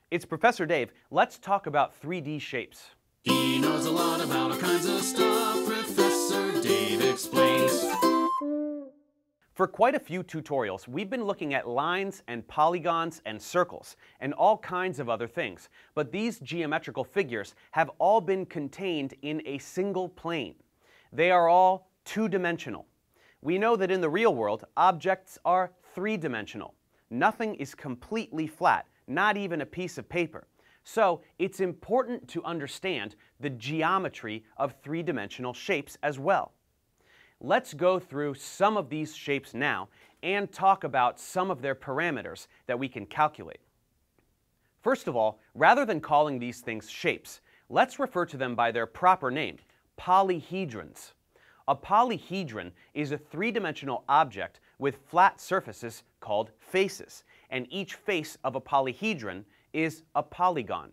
It's Professor Dave. Let's talk about 3D shapes. He knows a lot about all kinds of stuff. Professor Dave explains. For quite a few tutorials, we've been looking at lines and polygons and circles and all kinds of other things. But these geometrical figures have all been contained in a single plane. They are all two-dimensional. We know that in the real world, objects are three-dimensional. Nothing is completely flat, not even a piece of paper. So it's important to understand the geometry of three-dimensional shapes as well. Let's go through some of these shapes now and talk about some of their parameters that we can calculate. First of all, rather than calling these things shapes, let's refer to them by their proper name, polyhedrons. A polyhedron is a three-dimensional object with flat surfaces called faces, and each face of a polyhedron is a polygon.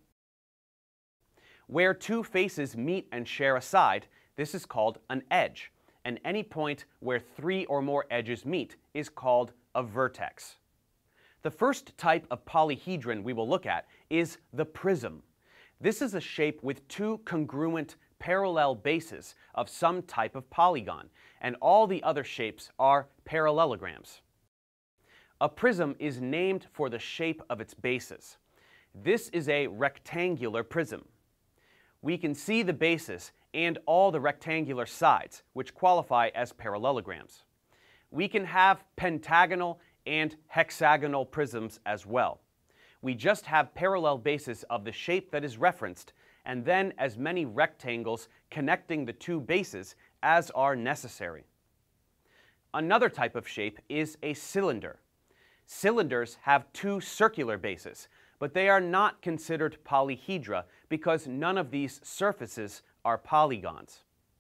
Where two faces meet and share a side, this is called an edge, and any point where three or more edges meet is called a vertex. The first type of polyhedron we will look at is the prism. This is a shape with two congruent parallel bases of some type of polygon, and all the other shapes are parallelograms. A prism is named for the shape of its bases. This is a rectangular prism. We can see the bases and all the rectangular sides, which qualify as parallelograms. We can have pentagonal and hexagonal prisms as well. We just have parallel bases of the shape that is referenced, and then as many rectangles connecting the two bases as are necessary. Another type of shape is a cylinder. Cylinders have two circular bases, but they are not considered polyhedra because none of these surfaces are polygons.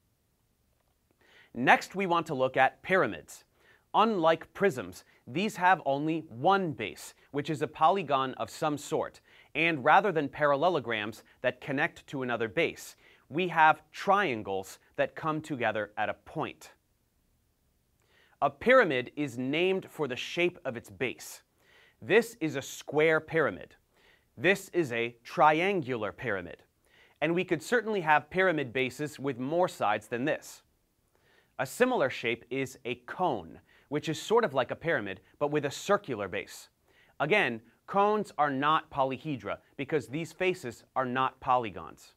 Next, we want to look at pyramids. Unlike prisms, these have only one base, which is a polygon of some sort, and rather than parallelograms that connect to another base, we have triangles that come together at a point. A pyramid is named for the shape of its base. This is a square pyramid. This is a triangular pyramid. And we could certainly have pyramid bases with more sides than this. A similar shape is a cone, which is sort of like a pyramid, but with a circular base. Again, cones are not polyhedra because these faces are not polygons.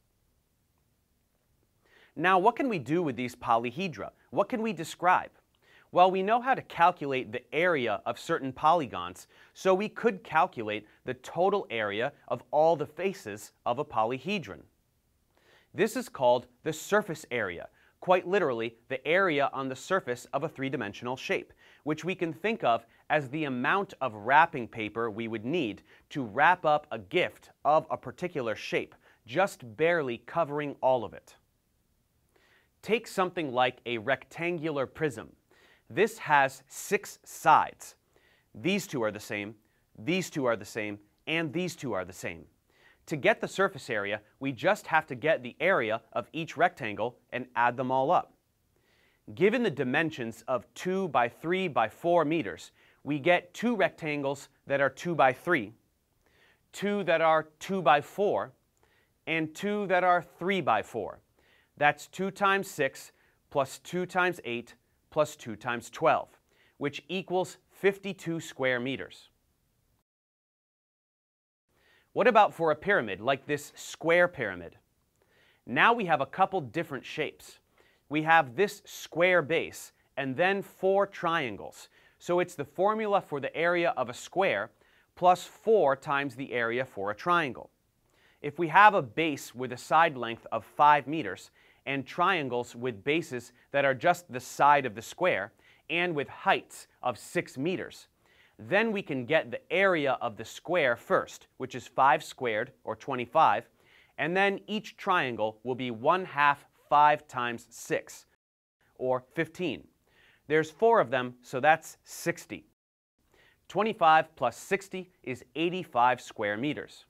Now, what can we do with these polyhedra? What can we describe? Well, we know how to calculate the area of certain polygons, so we could calculate the total area of all the faces of a polyhedron. This is called the surface area, quite literally the area on the surface of a three-dimensional shape, which we can think of as the amount of wrapping paper we would need to wrap up a gift of a particular shape, just barely covering all of it. Take something like a rectangular prism. This has 6 sides. These two are the same, these two are the same, and these two are the same. To get the surface area, we just have to get the area of each rectangle and add them all up. Given the dimensions of 2 by 3 by 4 meters, we get 2 rectangles that are 2 by 3, 2 that are 2 by 4, and 2 that are 3 by 4. That's 2 times 6 plus 2 times 8 plus 2 times 12, which equals 52 square meters. What about for a pyramid like this square pyramid? Now we have a couple different shapes. We have this square base and then 4 triangles. So it's the formula for the area of a square plus 4 times the area for a triangle. If we have a base with a side length of 5 meters and triangles with bases that are just the side of the square and with heights of 6 meters, then we can get the area of the square first, which is 5 squared, or 25, and then each triangle will be 1/2 5 times 6, or 15. There's 4 of them, so that's 60. 25 plus 60 is 85 square meters.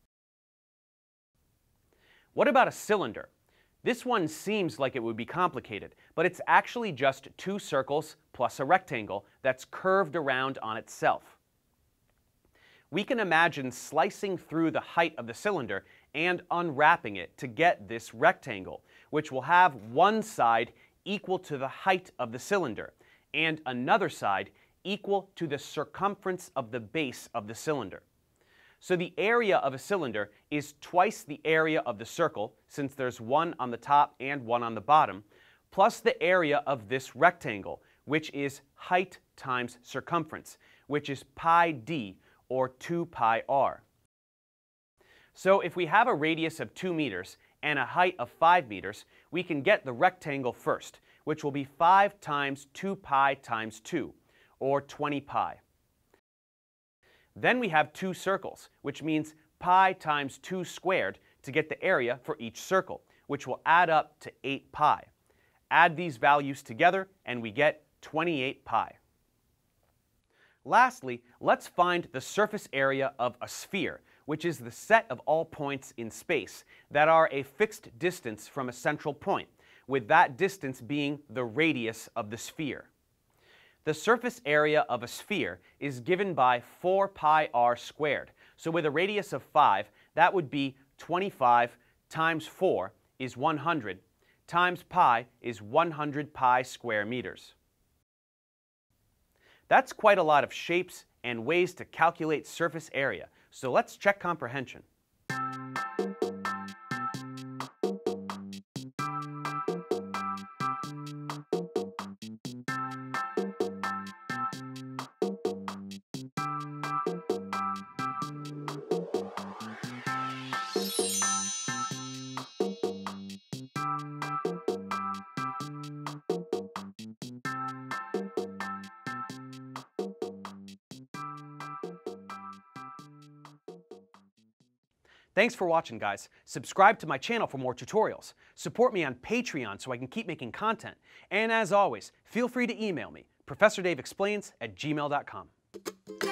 What about a cylinder? This one seems like it would be complicated, but it's actually just 2 circles plus a rectangle that's curved around on itself. we can imagine slicing through the height of the cylinder and unwrapping it to get this rectangle, which will have one side equal to the height of the cylinder and another side equal to the circumference of the base of the cylinder. So the area of a cylinder is twice the area of the circle, since there's one on the top and one on the bottom, plus the area of this rectangle, which is height times circumference, which is pi d, or 2 pi r. So if we have a radius of 2 meters and a height of 5 meters, we can get the rectangle first, which will be 5 times 2 pi times 2, or 20 pi. Then we have two circles, which means pi times 2 squared to get the area for each circle, which will add up to 8 pi. Add these values together and we get 28 pi. Lastly, let's find the surface area of a sphere, which is the set of all points in space that are a fixed distance from a central point, with that distance being the radius of the sphere. The surface area of a sphere is given by 4 pi r squared. So with a radius of 5, that would be 25 times 4 is 100, times pi is 100 pi square meters. That's quite a lot of shapes and ways to calculate surface area, so let's check comprehension. Thanks for watching, guys. Subscribe to my channel for more tutorials. Support me on Patreon so I can keep making content. And as always, feel free to email me, ProfessorDaveExplains@gmail.com.